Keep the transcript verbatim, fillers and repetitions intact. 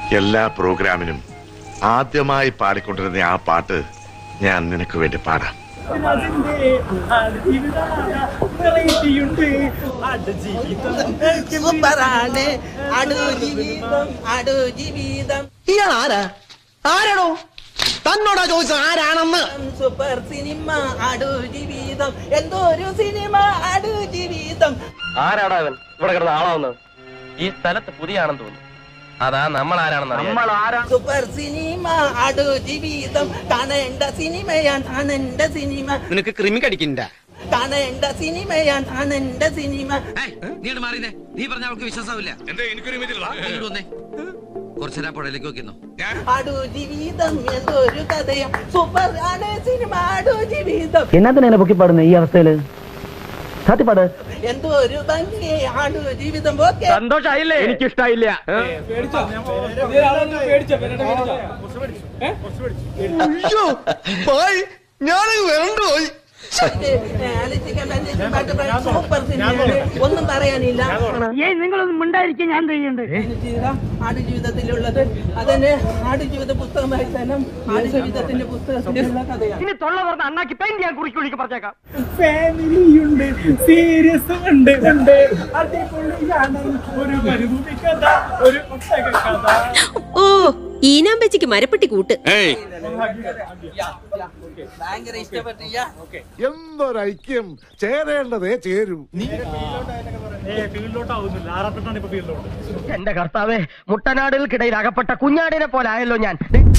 എല്ലാ പ്രോഗ്രാമിനും ആദ്യമായി പാടിക്കൊണ്ടിരുന്ന ആ പാട്ട് ഞാൻ നിനക്ക് വേണ്ടി പാടാം. ഇയാളാരാ? ആരാണോ തന്നോടാ ചോദിച്ചത് ആരാണെന്ന്? സൂപ്പർ സിനിമ ആടു ജീവിതം, എന്തോ ഒരു സിനിമ ആടു ജീവിതം. ആരാടാ അവൻ ഇവിടെ കിടന്ന ആളാവുന്നത്? ഈ സ്ഥലത്ത് പുതിയ ആണെന്ന് തോന്നുന്നു. അതാ നമ്മൾ ആരാണെന്ന്. സൂപ്പർ സിനിമ ആടു ജീവിതം, കാണേണ്ട സിനിമയാണ് കാണേണ്ട സിനിമ. നിനക്ക് ക്രിമി കടിക്കണ്ട. കാണേണ്ട സിനിമയാണ് കാണേണ്ട സിനിമ. നീ മാറിയേ, നീ പറഞ്ഞ അവൾക്ക് വിശ്വാസമില്ല. കുറച്ചേരാ പുഴയിലേക്ക് നോക്കുന്നു. ആടു ജീവിതം എന്തൊരു കഥയും, സൂപ്പർ ആണ് സിനിമ ആടു ജീവിതം. എന്നാ പൊക്കി പാടുന്ന ഈ അവസ്ഥയില്? സാധ്യപ്പാട് എന്തോ ഒരു ഭംഗി ആടു ജീവിതം. സന്തോഷായില്ലേ? എനിക്കിഷ്ടായില്ല. ഞാനത് വരണ്ടുപോയി. സൂപ്പർ സിനിമയാണ്, ഒന്നും പറയാനില്ല. നിങ്ങളൊന്നും മിണ്ടായിരിക്കും. ഞാൻ ചെയ്യണ്ടേ ആടുജീവിതത്തിലുള്ളത് അതിന് ആടുജീവിത പുസ്തകമായി തന്നെ ആടുജീവിതത്തിന്റെ പുസ്തകത്തിലുള്ള കഥയാണ്. ഇനി തൊള്ള പറഞ്ഞ അണ്ണാക്കി പെയിന്റ് ഞാൻ കുറിക്ക് കുറിക്ക് പറഞ്ഞേക്കാം. ഫാമിലിയുണ്ട്, സീരിയസ് ഉണ്ട്, ഉണ്ട് അടിപൊളിയാണ് ഒരു മരുഭൂമി കഥ, ഒരു ഒട്ടക കഥ. ഓ ഈനാമ്പച്ചിക്ക് മരപ്പെട്ടി കൂട്ട്. ഭയങ്കര ഇഷ്ടപ്പെട്ടില്ല. എന്തൊരൈക്യം! ചേരേണ്ടതേ ചേരൂ. ഫീൽഡിലോട്ടാവുന്നില്ല, ആറാപ്പെട്ടാണ് ഇപ്പൊ ഫീൽഡിലോട്ട്. എന്റെ കർത്താവേ, മുട്ടനാടുകൾക്കിടയിൽ അകപ്പെട്ട കുഞ്ഞാടിനെ പോലെ ആയല്ലോ ഞാൻ.